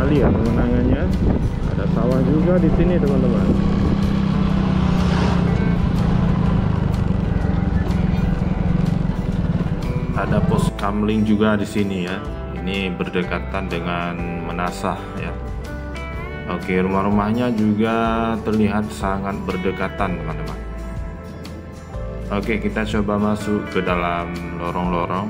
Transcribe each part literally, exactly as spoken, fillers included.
sekali ya pemandangannya. Ada sawah juga di sini teman-teman. Ada pos kamling juga di sini ya. Ini berdekatan dengan Menasah ya. Oke, rumah-rumahnya juga terlihat sangat berdekatan teman-teman. Oke, kita coba masuk ke dalam lorong-lorong.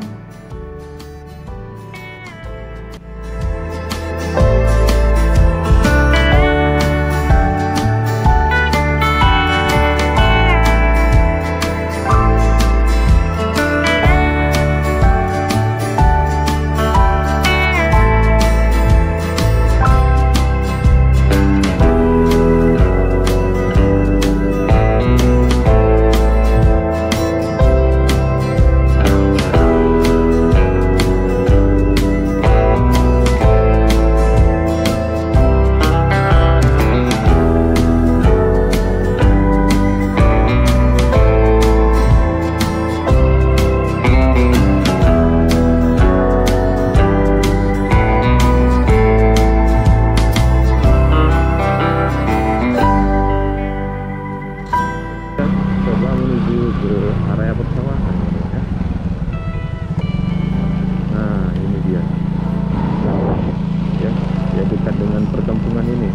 Dekat dengan perkampungan ini,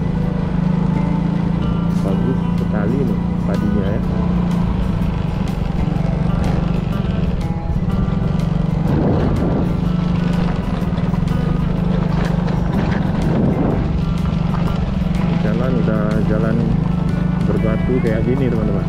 bagus sekali nih padinya ya. Jalan udah jalan berbatu kayak gini teman-teman.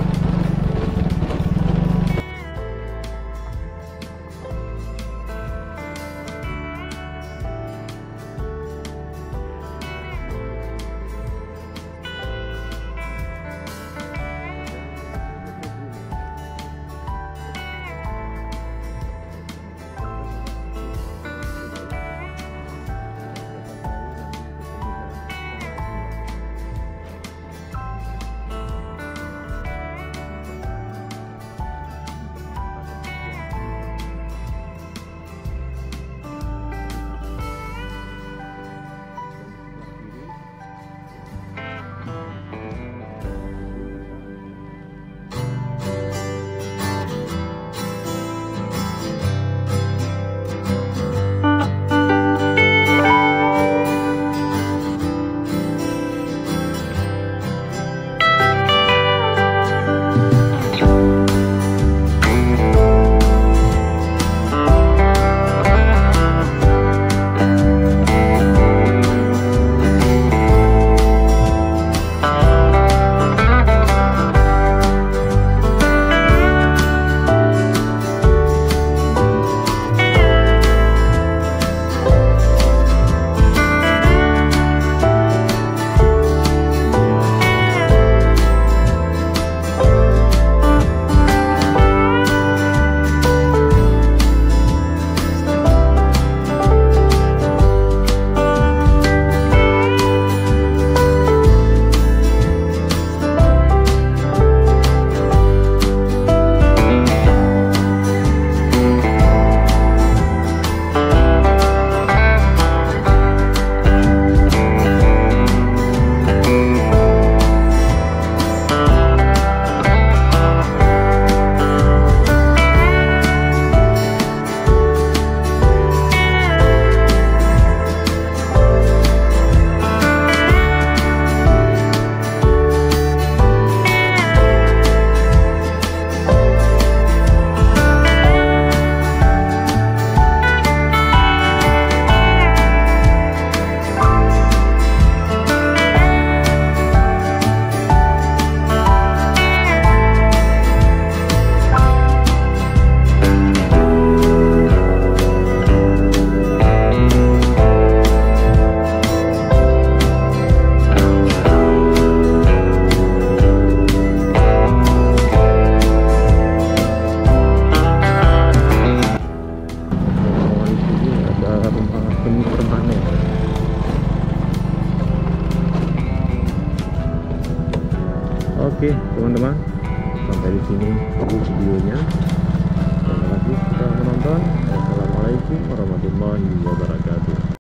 Oke teman-teman, sampai di sini dulu videonya. Terima kasih sudah menonton. Wassalamualaikum warahmatullahi wabarakatuh.